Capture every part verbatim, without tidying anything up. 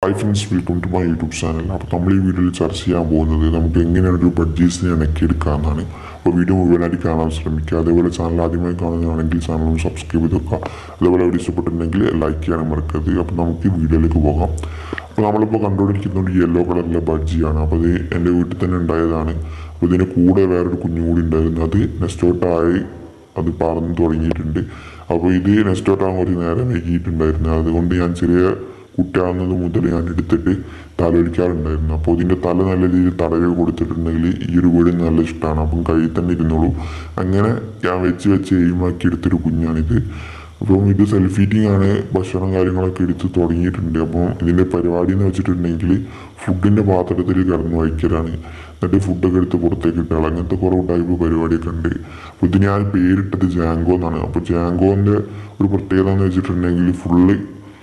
Hi friends, welcome to my YouTube channel. അപ്പോൾ നമ്മൾ ഈ വീഡിയോയിൽ ചർച്ച ചെയ്യാൻ പോകുന്നത് നമുക്ക് എങ്ങനെയാണ് ഒരു ബഡ്ജീസിനെ ഇണക്കിയെടുക്കാമെന്നാണ്. അപ്പോൾ വീഡിയോ മുഴുവനായിട്ട് കാണാൻ ശ്രമിക്കുക. അതേപോലെ ചാനൽ ആദ്യമായി കാണുകയാണെങ്കിൽ ചാനൽ ഒന്ന് സബ്സ്ക്രൈബ് ചെയ്ത് വെക്കുക. അതേപോലെ അവിടെ ഇഷ്ടപ്പെട്ടിട്ടുണ്ടെങ്കിൽ ലൈക്ക് ചെയ്യാനും മറക്കരുത്. അപ്പോൾ നമുക്ക് ഈ വീഡിയോയിലേക്ക് പോകാം. അപ്പോൾ നമ്മളിപ്പോൾ കണ്ടുകൊണ്ടിരിക്കുന്നത് യെല്ലോ കളറിലെ ബഡ്ജിയാണ്. അപ്പോൾ ഇത് എൻ്റെ വീട്ടിൽ തന്നെ ഉണ്ടായതാണ്. അപ്പോൾ ഇതിന് കൂടെ വേറൊരു കുഞ്ഞു കൂടി ഉണ്ടായിരുന്നു. അത് നെസ്റ്റോട്ടായി അത് പറന്ന് തുടങ്ങിയിട്ടുണ്ട്. അപ്പോൾ ഇത് നെസ്റ്റോട്ടാകാൻ കുറച്ച് നേരം വൈകിയിട്ടുണ്ടായിരുന്നു. അതുകൊണ്ട് ഞാൻ ചെറിയ കുട്ടിയാകുന്നത് മുതൽ ഞാൻ എടുത്തിട്ട് തലൊഴിക്കാറുണ്ടായിരുന്നു. അപ്പോൾ ഇതിൻ്റെ തല നല്ല രീതിയിൽ തടവി കൊടുത്തിട്ടുണ്ടെങ്കിൽ ഈ ഒരു വീട് നല്ല ഇഷ്ടമാണ്. അപ്പം കയ്യിൽ തന്നെ ഇരുന്നോളൂ. അങ്ങനെ ഞാൻ വെച്ച് വെച്ച് എയിമാക്കി എടുത്തൊരു കുഞ്ഞാണിത്. അപ്പം ഇത് സെൽഫ് ഫീറ്റിംഗ് ആണ്. ഭക്ഷണം കാര്യങ്ങളൊക്കെ എടുത്ത് തുടങ്ങിയിട്ടുണ്ട്. അപ്പം ഇതിൻ്റെ പരിപാടി എന്ന് വെച്ചിട്ടുണ്ടെങ്കിൽ ഫുഡിൻ്റെ പാത്രത്തിൽ കിടന്ന് വയ്ക്കലാണ്. എന്നിട്ട് ഫുഡൊക്കെ എടുത്ത് പുറത്തേക്ക് ഇട്ടാൽ അങ്ങനത്തെ കുറേ ടൈപ്പ് പരിപാടിയൊക്കെ ഉണ്ട്. അപ്പോൾ ഇത് ഞാൻ പേരിട്ടത് ജാങ്കോ എന്നാണ്. അപ്പോൾ ജാങ്കോൻ്റെ ഒരു പ്രത്യേകത എന്ന് വെച്ചിട്ടുണ്ടെങ്കിൽ ഫുള്ള്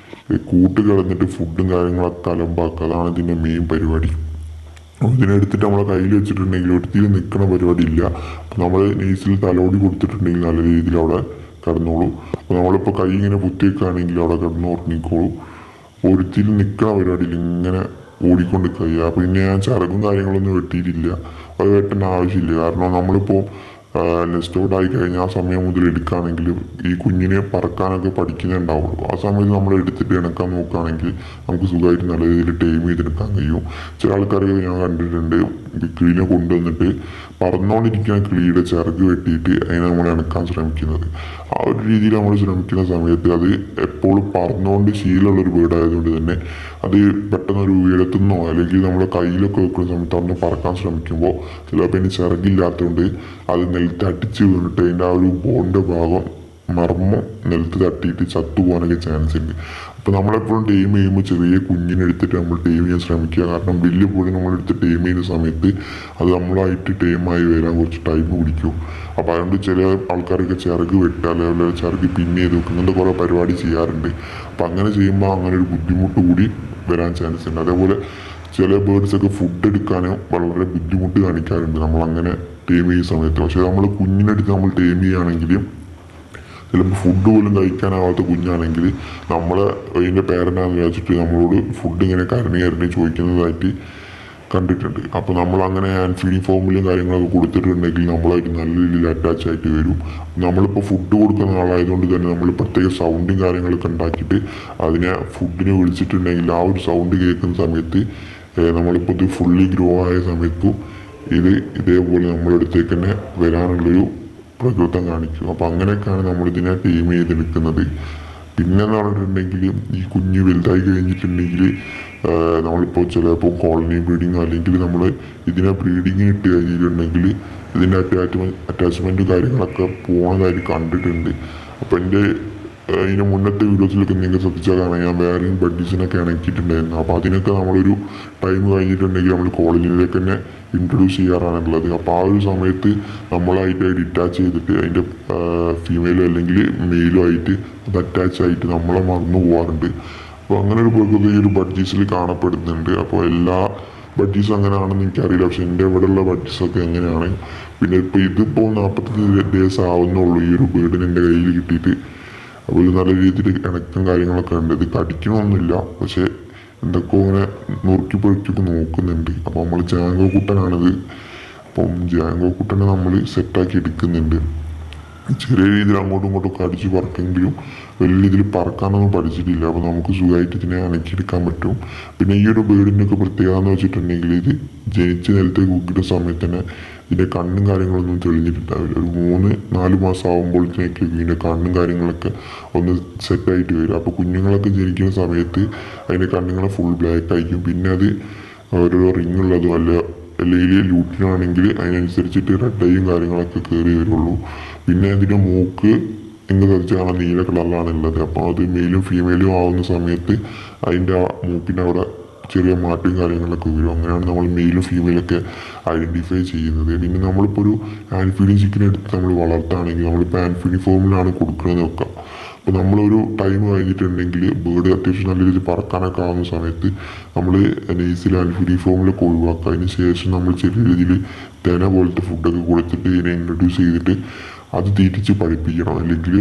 കൂട്ട് കിടന്നിട്ട് ഫുഡും കാര്യങ്ങളൊക്കെ അലമ്പാക്കുക. അതാണ് ഇതിൻ്റെ മെയിൻ പരിപാടി. അപ്പോൾ ഇതിനെടുത്തിട്ട് നമ്മളെ കയ്യിൽ വെച്ചിട്ടുണ്ടെങ്കിൽ ഒരിക്കൽ നിൽക്കുന്ന പരിപാടി ഇല്ല. അപ്പോൾ നമ്മൾ നെയ്സിൽ തലോടി കൊടുത്തിട്ടുണ്ടെങ്കിൽ നല്ല രീതിയിൽ അവിടെ കിടന്നോളൂ. അപ്പോൾ നമ്മളിപ്പോൾ കൈ ഇങ്ങനെ കുത്തിവെക്കുകയാണെങ്കിൽ അവിടെ കിടന്ന് ഉറങ്ങിക്കോളൂ. ഒരിക്കൽ നിൽക്കുന്ന പരിപാടിയിൽ ഇങ്ങനെ ഓടിക്കൊണ്ട് കഴിയുക. അപ്പോൾ പിന്നെ ഞാൻ ചിറകും കാര്യങ്ങളൊന്നും വെട്ടിയിട്ടില്ല. അത് വെട്ടേണ്ട ആവശ്യമില്ല. കാരണം നമ്മളിപ്പോൾ നെസ്റ്റോട്ട് ആയി കഴിഞ്ഞാൽ ആ സമയം മുതൽ എടുക്കുകയാണെങ്കിൽ ഈ കുഞ്ഞിനെ പറക്കാനൊക്കെ പഠിക്കുന്നുണ്ടാവുള്ളൂ. ആ സമയത്ത് നമ്മൾ എടുത്തിട്ട് ഇണക്കാൻ നോക്കുകയാണെങ്കിൽ നമുക്ക് സുഖമായിട്ട് നല്ല രീതിയിൽ ടൈം ചെയ്തെടുക്കാൻ കഴിയും. ചില ആൾക്കാരൊക്കെ ഞാൻ കണ്ടിട്ടുണ്ട് കിളീനെ കൊണ്ടുവന്നിട്ട് പറന്നുകൊണ്ടിരിക്കുന്ന കിളിയുടെ ചിറക് വെട്ടിയിട്ട് അതിനെ നമ്മൾ ഇണക്കാൻ ശ്രമിക്കുന്നത്. ആ ഒരു രീതിയിൽ നമ്മൾ ശ്രമിക്കുന്ന സമയത്ത് അത് എപ്പോഴും പറന്നുകൊണ്ട് ശീലമുള്ളൊരു വീടായതുകൊണ്ട് തന്നെ അത് പെട്ടെന്നൊരു ഉയരത്തുനിന്നോ അല്ലെങ്കിൽ നമ്മളെ കയ്യിലൊക്കെ വെക്കുന്ന സമയത്ത് അന്ന് പറക്കാൻ ശ്രമിക്കുമ്പോൾ ചിലപ്പോൾ അതിന് ചിറകില്ലാത്തതുകൊണ്ട് അത് നിലത്ത് അടിച്ച് വീണിട്ട് അതിൻ്റെ ആ ഒരു ബോണിൻ്റെ ഭാഗം മർമ്മം നിലത്ത് തട്ടിയിട്ട് ചത്തുപോകാനൊക്കെ ചാൻസ് ഉണ്ട്. അപ്പോൾ നമ്മളെപ്പോഴും ടൈം ചെയ്യുമ്പോൾ ചെറിയ കുഞ്ഞിനെടുത്തിട്ട് നമ്മൾ ടൈം ചെയ്യാൻ ശ്രമിക്കുക. കാരണം വലിയ പോലും നമ്മളെടുത്ത് ടൈം ചെയ്യുന്ന സമയത്ത് അത് നമ്മളായിട്ട് ടൈമായി വരാൻ കുറച്ച് ടൈം പിടിക്കും. അപ്പോൾ അതുകൊണ്ട് ചില ആൾക്കാരൊക്കെ ചിറക് വെട്ടുക അല്ലെങ്കിൽ ചിറക് പിൻ ചെയ്ത് വെക്കുക അങ്ങനത്തെ കുറേ പരിപാടി ചെയ്യാറുണ്ട്. അപ്പോൾ അങ്ങനെ ചെയ്യുമ്പോൾ അങ്ങനെ ഒരു ബുദ്ധിമുട്ട് കൂടി വരാൻ ചാൻസ് ഉണ്ട്. അതേപോലെ ചില ബേർഡ്സൊക്കെ ഫുഡ് എടുക്കാനും വളരെ ബുദ്ധിമുട്ട് കാണിക്കാറുണ്ട് നമ്മളങ്ങനെ ടൈം ചെയ്യുന്ന സമയത്ത്. പക്ഷേ നമ്മൾ കുഞ്ഞിനെടുത്ത് നമ്മൾ ടൈം ചെയ്യുകയാണെങ്കിൽ ചിലപ്പോൾ ഫുഡ് പോലും കഴിക്കാനാവാത്ത കുഞ്ഞാണെങ്കിൽ നമ്മൾ അതിൻ്റെ പേരൻ്റാന്ന് വിചാരിച്ചിട്ട് നമ്മളോട് ഫുഡ് ഇങ്ങനെ കരഞ്ഞ് കരഞ്ഞ് ചോദിക്കുന്നതായിട്ട് കണ്ടിട്ടുണ്ട്. അപ്പോൾ നമ്മൾ അങ്ങനെ ഹാൻഡ് ഫീഡിങ് ഫോമിലും കാര്യങ്ങളൊക്കെ കൊടുത്തിട്ടുണ്ടെങ്കിൽ നമ്മളായിട്ട് നല്ല രീതിയിൽ അറ്റാച്ച് ആയിട്ട് വരും. നമ്മളിപ്പോൾ ഫുഡ് കൊടുക്കുന്ന ആളായതുകൊണ്ട് തന്നെ നമ്മൾ പ്രത്യേക സൗണ്ടും കാര്യങ്ങളൊക്കെ ഉണ്ടാക്കിയിട്ട് അതിനെ ഫുഡിനെ വിളിച്ചിട്ടുണ്ടെങ്കിൽ ആ ഒരു സൗണ്ട് കേൾക്കുന്ന സമയത്ത് നമ്മളിപ്പോൾ ഇത് ഫുള്ളി ഗ്രോ ആയ സമയത്തും ഇത് ഇതേപോലെ നമ്മളടുത്തേക്ക് തന്നെ വരാനുള്ളൊരു പ്രകൃതം കാണിക്കും. അപ്പോൾ അങ്ങനെയൊക്കെയാണ് നമ്മളിതിനെ ടീം ചെയ്തെടുക്കുന്നത്. പിന്നെന്ന് പറഞ്ഞിട്ടുണ്ടെങ്കിൽ ഈ കുഞ്ഞ് വലുതായി കഴിഞ്ഞിട്ടുണ്ടെങ്കിൽ നമ്മളിപ്പോൾ ചിലപ്പോൾ കോളനി ബ്രീഡിങ് അല്ലെങ്കിൽ നമ്മൾ ഇതിനെ ബ്രീഡിങ് ഇട്ട് കഴിഞ്ഞിട്ടുണ്ടെങ്കിൽ ഇതിൻ്റെ അറ്റാച്ച്മെൻറ്റ് അറ്റാച്ച്മെൻറ്റ് കാര്യങ്ങളൊക്കെ പോകുന്നതായിട്ട് കണ്ടിട്ടുണ്ട്. അപ്പോൾ എൻ്റെ ഇതിന് മുന്നത്തെ വീഡിയോസിലൊക്കെ നിങ്ങൾക്ക് ശ്രദ്ധിച്ചാൽ കാണാം ഞാൻ വേറെയും ബഡ്ഡീസിനൊക്കെ ഇണക്കിയിട്ടുണ്ടായിരുന്നു. അപ്പോൾ അതിനൊക്കെ നമ്മളൊരു ടൈം കഴിഞ്ഞിട്ടുണ്ടെങ്കിൽ നമ്മൾ കോളനിയിലേക്ക് തന്നെ ഇൻട്രൊഡ്യൂസ് ചെയ്യാറാണുള്ളത്. അപ്പോൾ ആ ഒരു സമയത്ത് നമ്മളായിട്ട് ഡിറ്റാച്ച് ചെയ്തിട്ട് അതിൻ്റെ ഫീമെയിലോ അല്ലെങ്കിൽ മെയിലോ ആയിട്ട് അത് അറ്റാച്ച് ആയിട്ട് നമ്മളെ മറന്നു പോകാറുണ്ട്. അപ്പോൾ അങ്ങനെ ഒരു പ്രകൃതി ഈ ഒരു ബഡ്ജീസിൽ കാണപ്പെടുന്നുണ്ട്. അപ്പോൾ എല്ലാ ബഡ്ജീസും അങ്ങനെയാണെന്ന് എനിക്കറിയില്ല. പക്ഷെ എൻ്റെ ഇവിടെയുള്ള ബഡ്ജീസൊക്കെ എങ്ങനെയാണ്. പിന്നെ ഇപ്പോൾ ഇതിപ്പോൾ നാൽപ്പത്തഞ്ച് ഡേയ്സ് ആവുന്നുള്ളൂ ഈ ഒരു ബേർഡിന് എൻ്റെ കയ്യിൽ കിട്ടിയിട്ട്. അപ്പോൾ ഇത് നല്ല രീതിയിൽ ഇണക്കം കാര്യങ്ങളൊക്കെ ഉണ്ട്. ഇത് കടിക്കണമൊന്നുമില്ല, പക്ഷേ എന്തൊക്കെയോ ഇങ്ങനെ നുറുക്കി പൊറുക്കിയൊക്കെ നോക്കുന്നുണ്ട്. അപ്പോൾ നമ്മൾ ജാങ്കോ കുട്ടനാണിത്. അപ്പം ജാങ്കോ കുട്ടനെ നമ്മൾ സെറ്റാക്കി എടുക്കുന്നുണ്ട്. ചെറിയ രീതിയിൽ അങ്ങോട്ടും ഇങ്ങോട്ടും കടിച്ച് പറക്കെങ്കിലും വലിയ രീതിയിൽ പറക്കാനൊന്നും പഠിച്ചിട്ടില്ല. അപ്പോൾ നമുക്ക് സുഖമായിട്ട് ഇതിനെ അനക്കിയെടുക്കാൻ പറ്റും. പിന്നെ ഈ ഒരു ബേർഡിൻ്റെ ഒക്കെ പ്രത്യേകത എന്ന് വെച്ചിട്ടുണ്ടെങ്കിൽ ഇത് ജനിച്ച് നിലത്തേക്ക് കുക്കിയുടെ സമയത്ത് തന്നെ ഇതിൻ്റെ കണ്ണും കാര്യങ്ങളൊന്നും തെളിഞ്ഞിട്ടുണ്ടാവില്ല. ഒരു മൂന്ന് നാല് മാസം ആകുമ്പോഴത്തേക്ക് ഇതിൻ്റെ കണ്ണും കാര്യങ്ങളൊക്കെ ഒന്ന് സെറ്റായിട്ട് വരും. അപ്പോൾ കുഞ്ഞുങ്ങളൊക്കെ ജനിക്കുന്ന സമയത്ത് അതിൻ്റെ കണ്ണുങ്ങൾ ഫുൾ ബ്ലാക്ക് ആയിരിക്കും. പിന്നെ അത് ഓരോ റിങ്ങുള്ളതും അല്ല അല്ലെങ്കിൽ ലൂട്ടിനാണെങ്കിൽ അതിനനുസരിച്ചിട്ട് റെഡ് ഐയും കാര്യങ്ങളൊക്കെ കയറി വരുള്ളൂ. പിന്നെ അതിൻ്റെ മൂക്ക് നിങ്ങൾ ശ്രദ്ധിച്ച് കാണാൻ നീല കളറിലാണ് ഉള്ളത്. അപ്പോൾ അത് മെയിലും ഫീമെയിലും ആവുന്ന സമയത്ത് അതിൻ്റെ ആ മൂക്കിൻ്റെ അവിടെ ചെറിയ മാറ്റവും കാര്യങ്ങളൊക്കെ വരും. അങ്ങനെയാണ് നമ്മൾ മെയിലും ഫീമെയിലൊക്കെ ഐഡൻറ്റിഫൈ ചെയ്യുന്നത്. പിന്നെ നമ്മളിപ്പോൾ ഒരു ഹാൻഡ് ഫീഡിങ് ചിക്കൻ എടുത്ത് നമ്മൾ വളർത്തുകയാണെങ്കിൽ നമ്മളിപ്പോൾ ഹാൻഡ് ഫീഡിങ് ഫോമിലാണ് കൊടുക്കുന്നത് വെക്കാം. അപ്പോൾ നമ്മളൊരു ടൈം കഴിഞ്ഞിട്ടുണ്ടെങ്കിൽ ബേർഡ് അത്യാവശ്യം നല്ല രീതിയിൽ പറക്കാനൊക്കെ ആവുന്ന സമയത്ത് നമ്മൾ നെയ്സിൽ ഹാൻഡ് ഫീഡിങ് ഫോമിലൊക്കെ ഒഴിവാക്കുക. അതിന് ശേഷം നമ്മൾ ചെറിയ രീതിയിൽ തേന പോലത്തെ ഫുഡൊക്കെ കൊടുത്തിട്ട് ഇതിനെ ഇൻട്രൊഡ്യൂസ് ചെയ്തിട്ട് അത് തീറ്റിച്ച് പഠിപ്പിക്കണം. അല്ലെങ്കിൽ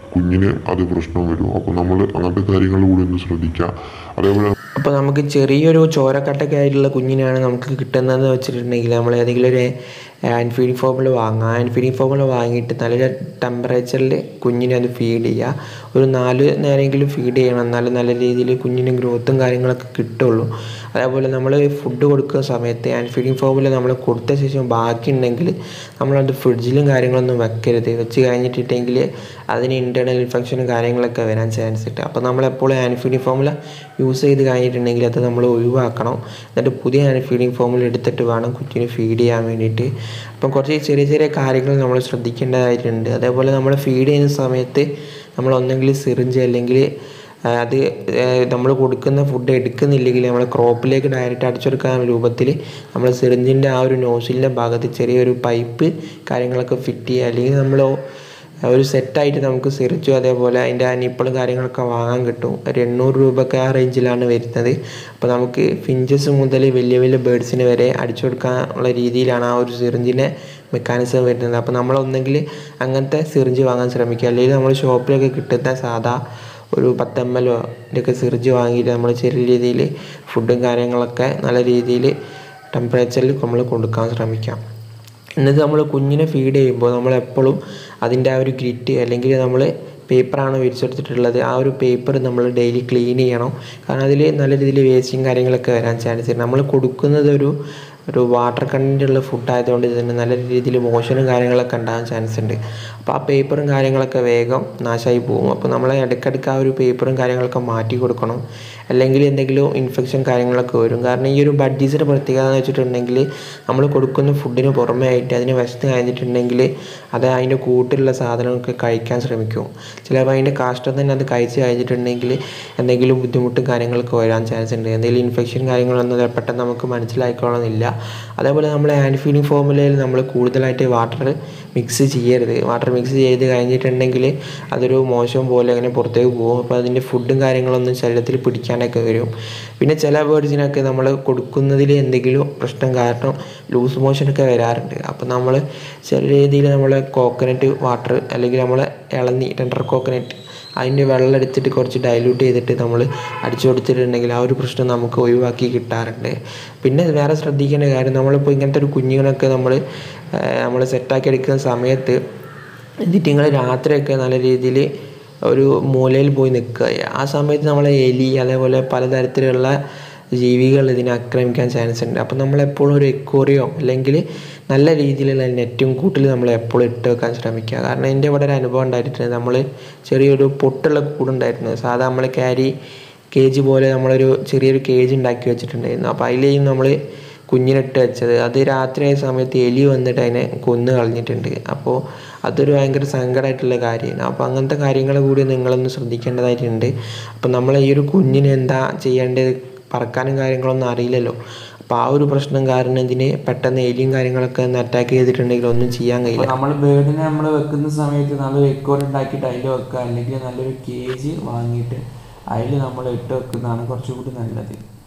കുഞ്ഞിന് അത് പ്രശ്നം വരും. അപ്പോൾ നമ്മൾ അങ്ങനത്തെ കാര്യങ്ങൾ കൂടി ഒന്ന് ശ്രദ്ധിക്കുക. അതേപോലെ അപ്പോൾ നമുക്ക് ചെറിയൊരു ചോരക്കട്ടൊക്കെ ആയിട്ടുള്ള കുഞ്ഞിനാണ് നമുക്ക് കിട്ടുന്നതെന്ന് വെച്ചിട്ടുണ്ടെങ്കിൽ നമ്മൾ ഏതെങ്കിലും ഒരു ഹാൻഡ് ഫീഡിങ് ഫോമുല വാങ്ങുക. ഹാൻഡ് ഫീഡിങ് ഫോമുല വാങ്ങിയിട്ട് നല്ല ടെമ്പറേച്ചറിൽ കുഞ്ഞിനെ അത് ഫീഡ് ചെയ്യുക. ഒരു നാല് നേരമെങ്കിലും ഫീഡ് ചെയ്യണം, എന്നാലും നല്ല രീതിയിൽ കുഞ്ഞിന് ഗ്രോത്തും കാര്യങ്ങളൊക്കെ കിട്ടുള്ളൂ. അതേപോലെ നമ്മൾ ഫുഡ് കൊടുക്കുന്ന സമയത്ത് ഹാൻഡ് ഫീഡിങ് ഫോമുല നമ്മൾ കൊടുത്ത ശേഷം ബാക്കി ഉണ്ടെങ്കിൽ നമ്മളത് ഫ്രിഡ്ജിലും കാര്യങ്ങളൊന്നും വെക്കരുത്. വെച്ച് കഴിഞ്ഞിട്ടുണ്ടെങ്കിൽ അതിന് ഇൻറ്റേർണൽ ഇൻഫെക്ഷനും കാര്യങ്ങളൊക്കെ വരാൻ ചാൻസ് ഉണ്ട്. അപ്പോൾ നമ്മളെപ്പോഴും ഹാൻഡ് ഫീഡിങ് ഫോമുല യൂസ് ചെയ്ത് കഴിഞ്ഞിട്ടുണ്ടെങ്കിൽ അത് നമ്മൾ ഒഴിവാക്കണം. എന്നിട്ട് പുതിയ ഹാൻഡ് ഫീഡിങ് ഫോമുല എടുത്തിട്ട് വേണം കുഞ്ഞിന് ഫീഡ് ചെയ്യാൻ വേണ്ടിയിട്ട്. അപ്പം കുറച്ച് ചെറിയ ചെറിയ കാര്യങ്ങൾ നമ്മൾ ശ്രദ്ധിക്കേണ്ടതായിട്ടുണ്ട്. അതേപോലെ നമ്മൾ ഫീഡ് ചെയ്യുന്ന സമയത്ത് നമ്മൾ ഒന്നെങ്കിൽ സിറിഞ്ച് അല്ലെങ്കിൽ അത് നമ്മൾ കൊടുക്കുന്ന ഫുഡ് എടുക്കുന്നില്ലെങ്കിൽ നമ്മൾ ക്രോപ്പിലേക്ക് ഡയറക്റ്റ് അടിച്ചെടുക്കുന്ന രൂപത്തിൽ നമ്മൾ സിറിഞ്ചിൻ്റെ ആ ഒരു നോസിലിൻ്റെ ഭാഗത്ത് ചെറിയൊരു പൈപ്പ് കാര്യങ്ങളൊക്കെ ഫിറ്റ് ചെയ്യുക. അല്ലെങ്കിൽ നമ്മൾ ഒരു സെറ്റായിട്ട് നമുക്ക് സിറിഞ്ചും അതേപോലെ അതിൻ്റെ നിപ്പിളും കാര്യങ്ങളൊക്കെ വാങ്ങാൻ കിട്ടും. ഒരു എണ്ണൂറ് രൂപയൊക്കെ ആ റേഞ്ചിലാണ് വരുന്നത്. അപ്പോൾ നമുക്ക് ഫിഞ്ചസ് മുതൽ വലിയ വലിയ ബേഡ്സിന് വരെ അടിച്ചു കൊടുക്കാനുള്ള രീതിയിലാണ് ആ ഒരു സിറിഞ്ചിൻ്റെ മെക്കാനിസം വരുന്നത്. അപ്പോൾ നമ്മളൊന്നെങ്കിൽ അങ്ങനത്തെ സിറിഞ്ച് വാങ്ങാൻ ശ്രമിക്കുക. അല്ലെങ്കിൽ നമ്മൾ ഷോപ്പിലൊക്കെ കിട്ടുന്ന സാധാ ഒരു പത്ത് എം എല്ലോ ഒക്കെ സിറിഞ്ച് വാങ്ങിയിട്ട് നമ്മൾ ചെറിയ രീതിയിൽ ഫുഡും കാര്യങ്ങളൊക്കെ നല്ല രീതിയിൽ ടെമ്പറേച്ചറിൽ നമ്മൾ കൊടുക്കാൻ ശ്രമിക്കാം. എന്നിട്ട് നമ്മൾ കുഞ്ഞിനെ ഫീഡ് ചെയ്യുമ്പോൾ നമ്മളെപ്പോഴും അതിൻ്റെ ആ ഒരു ഗ്രിറ്റ് അല്ലെങ്കിൽ നമ്മൾ പേപ്പറാണ് വിരിച്ചെടുത്തിട്ടുള്ളത്, ആ ഒരു പേപ്പർ നമ്മൾ ഡെയിലി ക്ലീൻ ചെയ്യണം. കാരണം അതിൽ നല്ല രീതിയിൽ വേസ്റ്റും കാര്യങ്ങളൊക്കെ വരാൻ ചാൻസ് ഉണ്ട്. നമ്മൾ കൊടുക്കുന്നത് ഒരു ഒരു വാട്ടർ കണ്ടൻറ്റുള്ള ഫുഡ് ആയതുകൊണ്ട് തന്നെ നല്ല രീതിയിൽ മോഷനും കാര്യങ്ങളൊക്കെ ഉണ്ടാകാൻ ചാൻസ് ഉണ്ട്. അപ്പോൾ ആ പേപ്പറും കാര്യങ്ങളൊക്കെ വേഗം നാശമായി പോകും. അപ്പോൾ നമ്മൾ ഇടയ്ക്കിടയ്ക്ക് ആ ഒരു പേപ്പറും കാര്യങ്ങളൊക്കെ മാറ്റി കൊടുക്കണം, അല്ലെങ്കിൽ എന്തെങ്കിലും ഇൻഫെക്ഷൻ കാര്യങ്ങളൊക്കെ വരും. കാരണം ഈ ഒരു ബഡ്ജീസിൻ്റെ പ്രത്യേകത എന്ന് വെച്ചിട്ടുണ്ടെങ്കിൽ നമ്മൾ കൊടുക്കുന്ന ഫുഡിന് പുറമേ ആയിട്ട് അതിന് വിശന്ന് കഴിഞ്ഞിട്ടുണ്ടെങ്കിൽ അത് അതിൻ്റെ കൂട്ടിലുള്ള സാധനങ്ങളൊക്കെ കഴിക്കാൻ ശ്രമിക്കും. ചിലപ്പോൾ അതിൻ്റെ കാഷ്ടം തന്നെ അത് കഴിച്ച് കഴിഞ്ഞിട്ടുണ്ടെങ്കിൽ എന്തെങ്കിലും ബുദ്ധിമുട്ടും കാര്യങ്ങളൊക്കെ വരാൻ ചാൻസ് ഉണ്ട്. എന്തെങ്കിലും ഇൻഫെക്ഷൻ കാര്യങ്ങളൊന്നും പെട്ടെന്ന് നമുക്ക് മനസ്സിലാക്കണമെന്നില്ല. അതേപോലെ നമ്മൾ ഹാൻഡ് ഫീഡിങ് ഫോമുലയിൽ നമ്മൾ കൂടുതലായിട്ട് വാട്ടർ മിക്സ് ചെയ്യരുത്. വാട്ടർ മിക്സ് ചെയ്ത് കഴിഞ്ഞിട്ടുണ്ടെങ്കിൽ അതൊരു മോശം പോലെ അങ്ങനെ പുറത്തേക്ക് പോകും. അപ്പോൾ അതിൻ്റെ ഫുഡും കാര്യങ്ങളൊന്നും ശരീരത്തിൽ പിടിക്കാനൊക്കെ വരും. പിന്നെ ചില ബേർഡ്സിനൊക്കെ നമ്മൾ കൊടുക്കുന്നതിൽ എന്തെങ്കിലും പ്രശ്നം കാരണം ലൂസ് മോഷനൊക്കെ വരാറുണ്ട്. അപ്പോൾ നമ്മൾ ചില രീതിയിൽ നമ്മൾ കോക്കനട്ട് വാട്ടർ അല്ലെങ്കിൽ നമ്മൾ ഇളന്നി ടെൻഡർ കോക്കനട്ട് അതിൻ്റെ വെള്ളം എടുത്തിട്ട് കുറച്ച് ഡൈല്യൂട്ട് ചെയ്തിട്ട് നമ്മൾ അടിച്ചു കൊടുത്തിട്ടുണ്ടെങ്കിൽ ആ ഒരു പ്രശ്നം നമുക്ക് ഒഴിവാക്കി കിട്ടാറുണ്ട്. പിന്നെ വേറെ ശ്രദ്ധിക്കേണ്ട കാര്യം, നമ്മളിപ്പോൾ ഇങ്ങനത്തെ ഒരു കുഞ്ഞുങ്ങളൊക്കെ നമ്മൾ നമ്മൾ സെറ്റാക്കി എടുക്കുന്ന സമയത്ത് എന്നിട്ട് നിങ്ങൾ രാത്രിയൊക്കെ നല്ല രീതിയിൽ ഒരു മൂലയിൽ പോയി നിൽക്കുക. ആ സമയത്ത് നമ്മളെ എലി അതേപോലെ പലതരത്തിലുള്ള ജീവികൾ ഇതിനെ ആക്രമിക്കാൻ ചാൻസ് ഉണ്ട്. അപ്പോൾ നമ്മളെപ്പോഴും ഒരു എക്കോറിയോ അല്ലെങ്കിൽ നല്ല രീതിയിലുള്ള നെറ്റും കൂട്ടിൽ നമ്മൾ എപ്പോഴും ഇട്ട് വെക്കാൻ ശ്രമിക്കുക. കാരണം എൻ്റെ ഇവിടെ ഒരു അനുഭവം ഉണ്ടായിട്ടുണ്ട്. നമ്മൾ ചെറിയൊരു പൊട്ടുള്ള കൂടുണ്ടായിരുന്നു. സാധാ നമ്മൾ ക്യാരി കേജ് പോലെ നമ്മളൊരു ചെറിയൊരു കേജ് ഉണ്ടാക്കി വെച്ചിട്ടുണ്ടായിരുന്നു. അപ്പോൾ അതിലേയും നമ്മൾ കുഞ്ഞിനിട്ട് വെച്ചത് അത് രാത്രിയായ സമയത്ത് എലി വന്നിട്ട് അതിനെ കൊന്നു കളഞ്ഞിട്ടുണ്ട്. അപ്പോൾ അതൊരു ഭയങ്കര സങ്കടമായിട്ടുള്ള കാര്യമാണ്. അപ്പോൾ അങ്ങനത്തെ കാര്യങ്ങൾ കൂടി നിങ്ങളൊന്ന് ശ്രദ്ധിക്കേണ്ടതായിട്ടുണ്ട്. അപ്പോൾ നമ്മൾ ഈ ഒരു കുഞ്ഞിന് എന്താ ചെയ്യേണ്ടത്, പറക്കാനും കാര്യങ്ങളൊന്നും അറിയില്ലല്ലോ. അപ്പോൾ ആ ഒരു പ്രശ്നം കാരണം ഇതിന് പെട്ടെന്ന് എലിയും കാര്യങ്ങളൊക്കെ ഒന്ന് അറ്റാക്ക് ചെയ്തിട്ടുണ്ടെങ്കിൽ ഒന്നും ചെയ്യാൻ കഴിയില്ല. നമ്മൾ ബേർഡിനെ നമ്മൾ വെക്കുന്ന സമയത്ത് നല്ലൊരു എക്കോർ ഉണ്ടാക്കിയിട്ട് അതിൽ വെക്കുക, അല്ലെങ്കിൽ നല്ലൊരു കേജ് വാങ്ങിയിട്ട് അതിൽ നമ്മൾ ഇട്ട് വെക്കുന്നതാണ് കുറച്ചുകൂടി നല്ലത്.